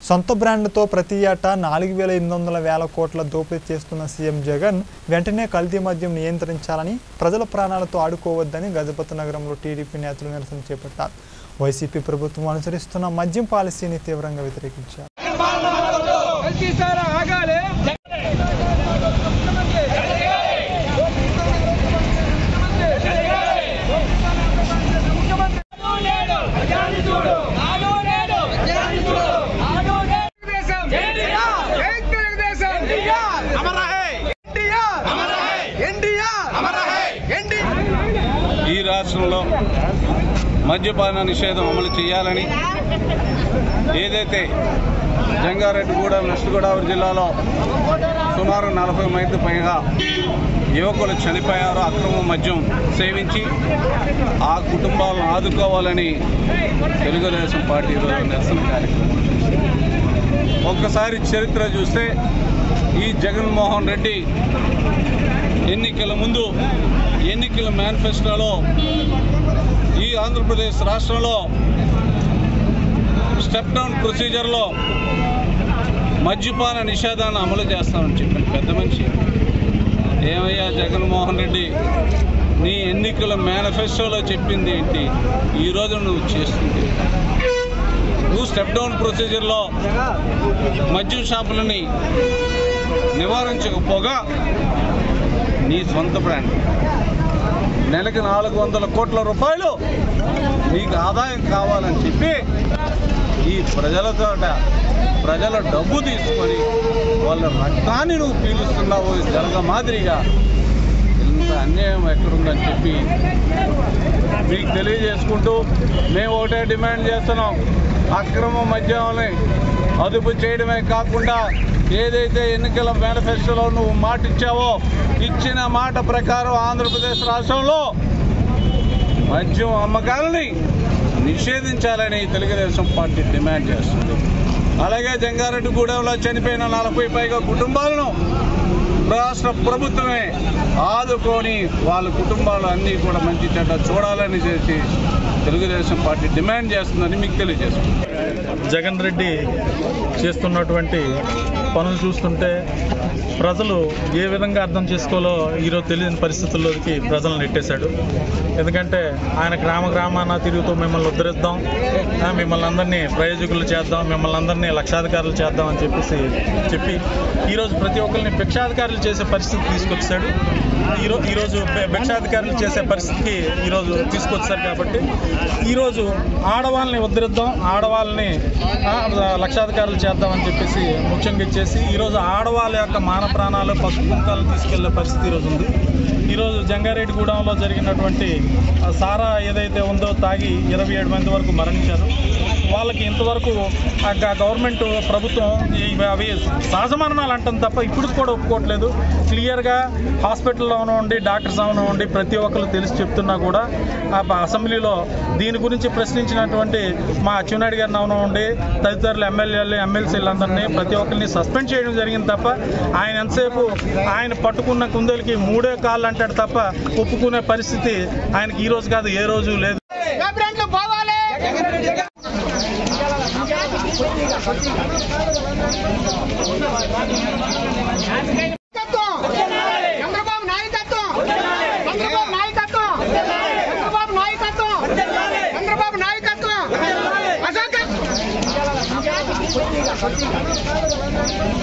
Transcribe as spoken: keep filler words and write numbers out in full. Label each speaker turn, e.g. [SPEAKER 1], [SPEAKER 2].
[SPEAKER 1] సొంత బ్రాండ్తో ప్రతి ఏటా నాలుగు వేల ఎనిమిది వందల వేల కోట్ల దోపిడీ చేస్తున్న సీఎం జగన్ వెంటనే కల్తీ మద్యం నియంత్రించాలని, ప్రజల ప్రాణాలతో ఆడుకోవద్దని గజపతి నగరంలో టీడీపీ నేతలు నిరసన చేపట్టారు. వైసీపీ ప్రభుత్వం అనుసరిస్తున్న మద్యం పాలసీని తీవ్రంగా వ్యతిరేకించారు.
[SPEAKER 2] ఈ రాష్ట్రంలో మద్యపాన నిషేధం అమలు చేయాలని, ఏదైతే జంగారెడ్డిగూడెం వెస్ట్ గోదావరి జిల్లాలో సుమారు నలభై మంది పైగా యువకులు చనిపోయారో అక్రమ మద్యం సేవించి, ఆ కుటుంబాలను ఆదుకోవాలని తెలుగుదేశం పార్టీ ఈరోజు నిరసన కార్యక్రమం. ఒక్కసారి చరిత్ర చూస్తే ఈ జగన్మోహన్ రెడ్డి ఎన్నికల ముందు ఎన్నికల మేనిఫెస్టోలో ఈ ఆంధ్రప్రదేశ్ రాష్ట్రంలో స్టెప్ డౌన్ ప్రొసీజర్లో మద్యపాన నిషేధాన్ని అమలు చేస్తామని చెప్పాను పెద్ద మనిషి. ఏమయ్యా జగన్మోహన్ రెడ్డి, నీ ఎన్నికల మేనిఫెస్టోలో చెప్పింది ఏంటి? ఈరోజు నువ్వు చేస్తుంది, నువ్వు స్టెప్ డౌన్ ప్రొసీజర్లో మద్యం షాపులని నివారించకపోగా నీ సొంత బ్రాండ్ నెలకి నాలుగు వందల కోట్ల రూపాయలు నీకు ఆదాయం కావాలని చెప్పి ఈ ప్రజలతో ప్రజల డబ్బు తీసుకొని వాళ్ళ రక్తాన్ని నువ్వు పీలుస్తున్నావు. జరగ మాదిరిగా ఇంత అన్యాయం ఎక్కడుందని చెప్పి మీకు తెలియజేసుకుంటూ మేము ఒకటే డిమాండ్ చేస్తున్నాం. అక్రమ మద్యాన్ని అదుపు చేయడమే కాకుండా ఏదైతే ఎన్నికల మేనిఫెస్టోలో నువ్వు మాట ఇచ్చావో, ఇచ్చిన మాట ప్రకారం ఆంధ్రప్రదేశ్ రాష్ట్రంలో మద్యం అమ్మకాలని నిషేధించాలని తెలుగుదేశం పార్టీ డిమాండ్ చేస్తుంది. అలాగే జంగారెడ్డిగూడెంలో చనిపోయిన నలభై పైగా కుటుంబాలను రాష్ట్ర ప్రభుత్వమే ఆదుకొని వాళ్ళ కుటుంబాలు అన్నీ కూడా మంచి చెడ్డ చూడాలని చేసి తెలుగుదేశం పార్టీ డిమాండ్ చేస్తుందని మీకు తెలియజేస్తుంది.
[SPEAKER 3] జగన్ రెడ్డి చేస్తున్నటువంటి పనులు చూస్తుంటే ప్రజలు ఏ విధంగా అర్థం చేసుకోవాలో ఈరోజు తెలియని పరిస్థితుల్లోకి ప్రజలను నెట్టేశాడు. ఎందుకంటే ఆయన గ్రామ గ్రామాన తిరుగుతూ మిమ్మల్ని ఉద్ధరిద్దాం, మిమ్మల్ని అందరినీ ప్రయోజకులు చేద్దాం, మిమ్మల్ని అందరినీ లక్షాధికారులు చేద్దాం అని చెప్పేసి చెప్పి ఈరోజు ప్రతి ఒక్కరిని భిక్షాధికారులు చేసే పరిస్థితి తీసుకొచ్చాడు. ఈరోజు ఈరోజు భిక్షాధికారులు చేసే పరిస్థితికి ఈరోజు తీసుకొచ్చారు. కాబట్టి ఈరోజు ఆడవాళ్ళని ఉద్ధరిద్దాం, ఆడవాళ్ళని లక్షాధికారులు చేద్దామని చెప్పేసి ముఖ్యంగా ఇచ్చేసి ఈరోజు ఆడవాళ్ళ యొక్క మాన ప్రాణాలు పసుపు కుంకాలు తీసుకెళ్లే పరిస్థితి ఈరోజు ఉంది. ఈరోజు జంగారెడ్డిగూడెంలో జరిగినటువంటి సారా ఏదైతే ఉందో తాగి ఇరవై ఏడు మంది వరకు మరణించారు. వాళ్ళకి ఇంతవరకు గవర్నమెంట్ ప్రభుత్వం అవి సహజ మరణాలు అంటాం తప్ప ఇప్పుడు కూడా ఒప్పుకోవట్లేదు. క్లియర్గా హాస్పిటల్లో ఉండి డాక్టర్స్ అవును ఉండి ప్రతి ఒక్కరు తెలిసి చెప్తున్నా కూడా అసెంబ్లీలో దీని గురించి ప్రశ్నించినటువంటి మా అచ్చెన్నాయుడు గారిని అవును ఉండి తదితరులు ఎమ్మెల్యేలు ఎమ్మెల్సీలందరినీ ప్రతి ఒక్కరిని సస్పెండ్ చేయడం జరిగింది తప్ప ఆయన ఎంతసేపు ఆయన పట్టుకున్న కుందేలకి మూడే కాళ్ళు అంటాడు తప్ప ఒప్పుకునే పరిస్థితి ఆయనకి ఈ రోజు కాదు ఏ రోజు లేదు.
[SPEAKER 4] చంద్రబాబు నాయకత్వం, చంద్రబాబు నాయకత్వం, చంద్రబాబు నాయకత్వం, చంద్రబాబు నాయకత్వం.